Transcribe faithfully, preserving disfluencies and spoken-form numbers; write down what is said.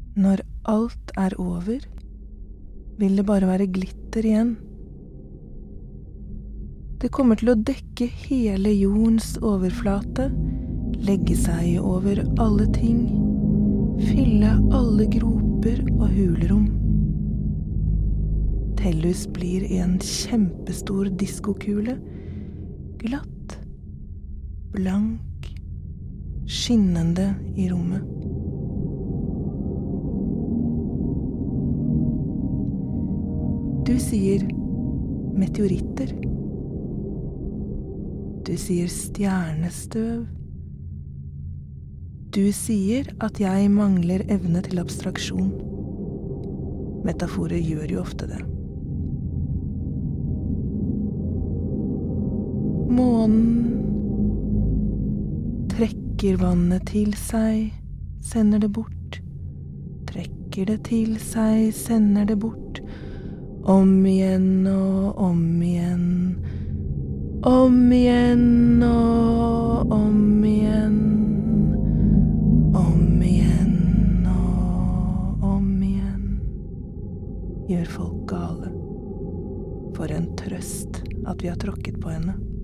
Når alt er over, vil det bare være glitter igjen. Det kommer til å dekke hele jordens overflate, legge seg over alle ting, fylle alle groper og hulrom. Tellus blir en kjempestor diskokule, glatt, blank, skinnende i rommet. Du sier meteoritter. Du sier stjernestøv. Du sier at jeg mangler evne til abstraksjon. Metaforer gjør jo ofte det. Månen trekker vannet til seg, sender det bort. Trekker det til seg, sender det bort. Om igjen og om igjen. Om igjen og om igjen. Om igjen og om igjen. Gjør folk gale. For en trøst at vi har tråkket på henne.